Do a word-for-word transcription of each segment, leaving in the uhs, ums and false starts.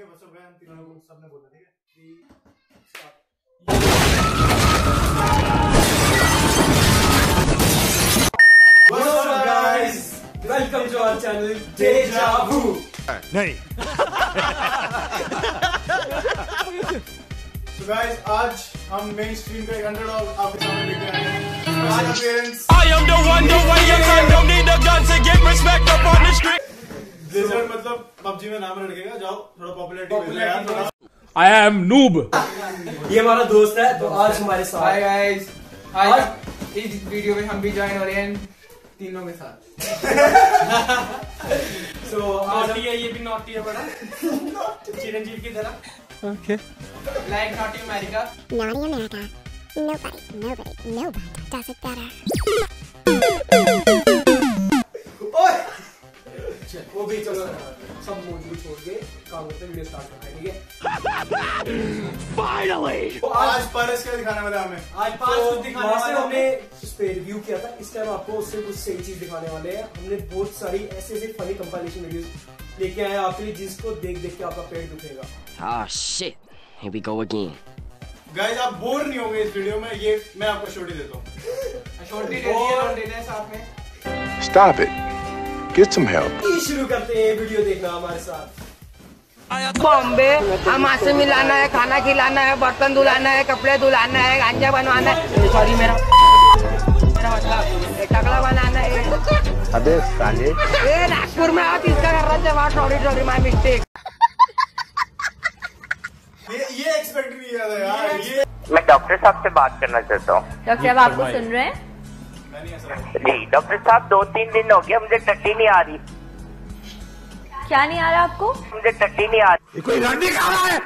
बस हो गया, हम तीनों को सबने बोला, ठीक है? What's up guys? Welcome to our channel Deja Vu. नहीं। So guys, आज हम मेन स्ट्रीम का एक अंडरडॉग आपके सामने लेके आए हैं। Special appearance. I am the one, the way you can don't need a gun to get respect up on the street. Blizzard मतलब पबजी में नाम रखेगा, जाओ थोड़ा पॉपुलैरिटी मिल जाएगा। I am noob. ये हमारा दोस्त है, तो आज हमारे साथ। Hi guys. आज इस वीडियो में हम भी ज्वाइन हो रहे हैं तीनों के साथ। So नॉटी है, ये भी नॉटी है बड़ा। चिरंजीव की तरह। Okay. Like Naughty America. Naughty America. Nobody, nobody, nobody does it better. वो भी चलो सब मौजूद छोड़ के काम करते वीडियो स्टार्ट करना है, ठीक है? Finally. तो आज पारस क्या दिखाने वाले हमें? आज पांच कुछ दिखाने वाले हमने इस पे रिव्यू किया था, इस टाइम आपको उससे कुछ सही चीज दिखाने वाले हैं। हमने बहुत सारी ऐसे ऐसे फनी कंपाइलेशन वीडियोस लेके आए आपके लिए, जिसको देख देख के आपका पेट दुखेगा। Ah shit, here we go again. Guys आप बोर नहीं होंगे इस वीडियो में, ये मैं आपको शॉर्टी देता हूँ। शॉर्टी दे दिए और देना है साथ में। Stop it. Get some help. शुरू करते हैं वीडियो देखना हमारे साथ। बॉम्बे हम हाथ से मिलाना है, खाना खिलाना है, बर्तन धुलाना है, कपड़े धुलाना है, गांजा बनवाना है, सॉरी मेरा मेरा मतलब टकला बनाना है। अबे साले। ए नागपुर में आप इसका कर रहे थे, वहाँ सॉरी सॉरी माय मिस्टेक। ये ये एक्सपेक्ट नहीं किया था यार। ये मैं डॉक्टर साहब से बात करना चाहता हूँ। डॉक्टर साहब आपको सुन रहे हैं? मैं नहीं ऐसा। जी डॉक्टर साहब, दो तीन दिन हो गया मुझे टट्टी नहीं आ रही। क्या नहीं आ रहा आपको? मुझे टट्टी नहीं आ रही। ये कोई रंडी खा रहा है?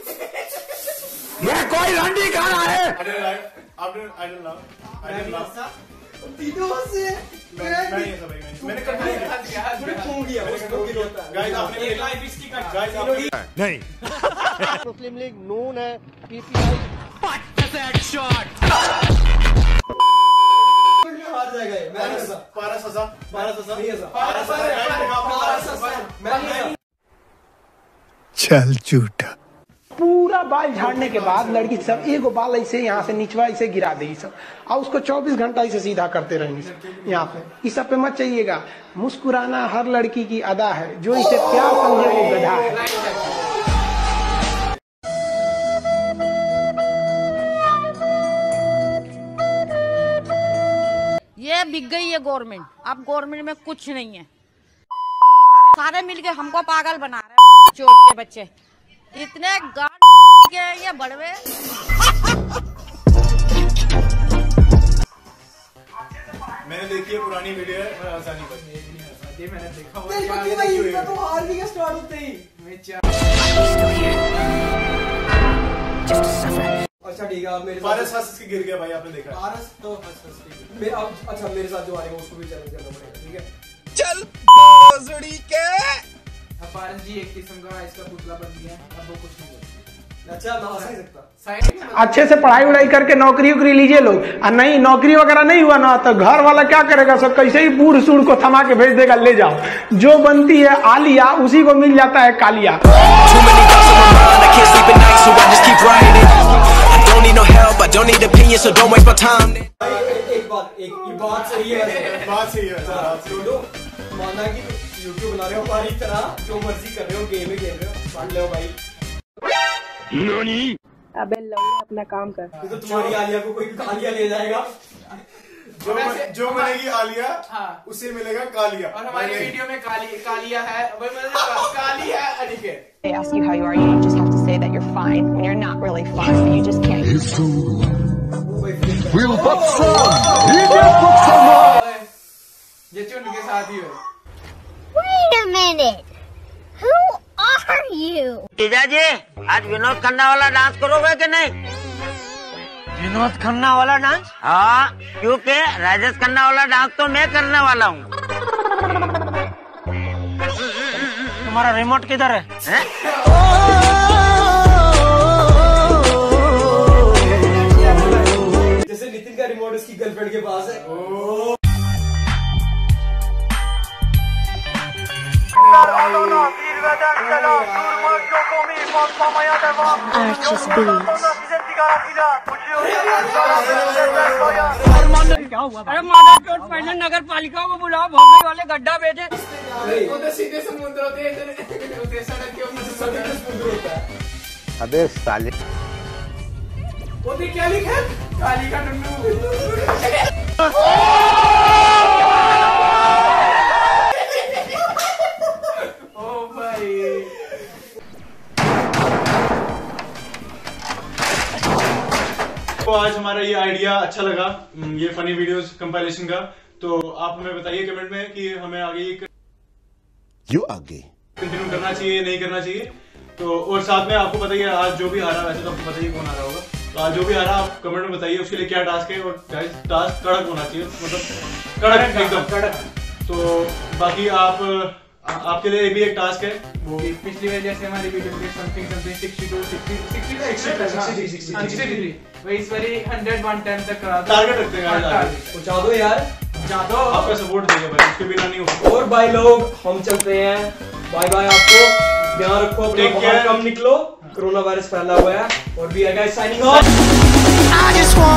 ये कोई रंडी खा रहा है? I don't like, I don't, I don't know, I don't know. तीनों से मैं मैं नहीं ऐसा भाई, मैंने मैंने कट नहीं किया। पूरे खून किया, उसको भी होता है। गाइस आपने एक लाइफ इसकी कट। गाइस आपने नहीं। मुस्लिम लीग नून है, पीपीआई। हार जाएगा ये। मैं नहीं ऐसा। पारस हसा, पारस हसा, नहीं ऐसा। पारस हसा, पारस हसा। मैं नहीं ऐसा। चल झूठा। पूरा बाल झाड़ने के बाद लड़की सब एक बाल ऐसे यहाँ से निचवा ऐसे गिरा देगी सब, और उसको चौबीस घंटा ऐसे सीधा करते रहेंगे सब। यहाँ पे इस सब पे मत चाहिएगा। मुस्कुराना हर लड़की की अदा है, जो इसे प्यार समझे वो गधा है। ये बिक गई है गवर्नमेंट, अब गवर्नमेंट में कुछ नहीं है। सारे मिलके हमको पागल बना रहे हैं, चोट के बच्चे इतने गांड के ये बड़वे। मैंने देखी है पुरानी वीडियो है, मैं हंसा नहीं पाई। ये मैंने देखा हुआ तेरे को है। क्यों नहीं, इसमें तो हार भी स्टार्ट होते ही। मैं चार अच्छा ठीक है, आप मेरे पारस साथ। हंस के गिर गया भाई, आपने देखा है। पारस तो हंस हंस के। मेरे अब अच्छा मेरे साथ जो आएगा उसको भी चैलेंज करना पड़ेगा, ठीक है? चल जोड़ी के। अब पारस जी एक किस्म का इसका पुतला बन गया, अब वो कुछ नहीं बोलता। अच्छा मैं हंस नहीं सकता। साइड में अच्छे से पढ़ाई उड़ाई करके नौकरी उकरी लीजिए लोग, और नहीं नौकरी वगैरह नहीं हुआ ना तो घर वाला क्या करेगा, सब कैसे ही बूढ़ सूढ़ को थमा के भेज देगा, ले जाओ। जो बनती है आलिया उसी को मिल जाता है कालिया। एक बात, एक ये बात सही है, बात सही है। छोड़ो, माना कि यूट्यूब बना रहे हो हमारी तरह, जो मर्जी कर रहे हो, गेम ही खेल रहे हो, पढ़ लो भाई। अबे लौड़े अपना काम कर। तो तुम्हारी आलिया को कोई कालिया ले जाएगा। जो जो मिलेगी आलिया, हाँ। उसे मिलेगा कालिया। और हमारी वीडियो में काली कालिया है, वही मतलब काली है Aniket. They ask you how you are, you just have to say that you're fine when you're not really fine, but you just can't. We'll put ये चुन के साथ ही है। Wait a minute. Who are you? जीजा जी, आज विनोद खन्ना वाला dance करोगे कि नहीं? विनोद खन्ना वाला डांस? हाँ, क्योंकि राजेश खन्ना वाला डांस तो मैं करने वाला हूँ। तुम्हारा रिमोट किधर है, है? जैसे नितिन का रिमोट उसकी गर्लफ्रेंड के पास है। no, no, no, Archie's Beats. क्या हुआ? अरे माता चोट पहले नगर पालिका को बुलाओ, भोगई वाले गड्ढा भेजे। उधर सीधे समुद्र होते हैं, इधर उधर सड़क के ऊपर से समुद्र होता है। अबे साले वो भी क्या लिखा है? काली का नन्नू। ओ भाई। तो आज हमारा ये आइडिया अच्छा लगा, ये फनी वीडियोस कंपाइलेशन का, तो आप हमें बताइए कमेंट में कि हमें आगे ये यू आगे कंटिन्यू करना चाहिए नहीं करना चाहिए। तो और साथ में आपको बताइए आज जो भी हारा, वैसे तो आपको पता ही कौन हारा होगा, तो आज जो भी हारा आप कमेंट में बताइए उसके लिए क्या टास्क है। और टास्क कड़क होना चाहिए, मतलब कड़क एकदम कड़क। तो बाकी आप आपके लिए भी एक टास्क है, वो पिछली बार जैसे हमारी वीडियो में something something sixty two sixty sixty sixty वही इस बारी हंड्रेड वन टेन तक करा दो। टारगेट रखते हैं आज पहुंचा दो यार, जा दो। आपका सपोर्ट देंगे भाई, उसके बिना नहीं होगा। और भाई लोग हम चलते हैं, बाय बाय। आपको ध्यान रखो, अपना बाहर कम निकलो, कोरोना वायरस फैला हुआ है। और we are guys signing of.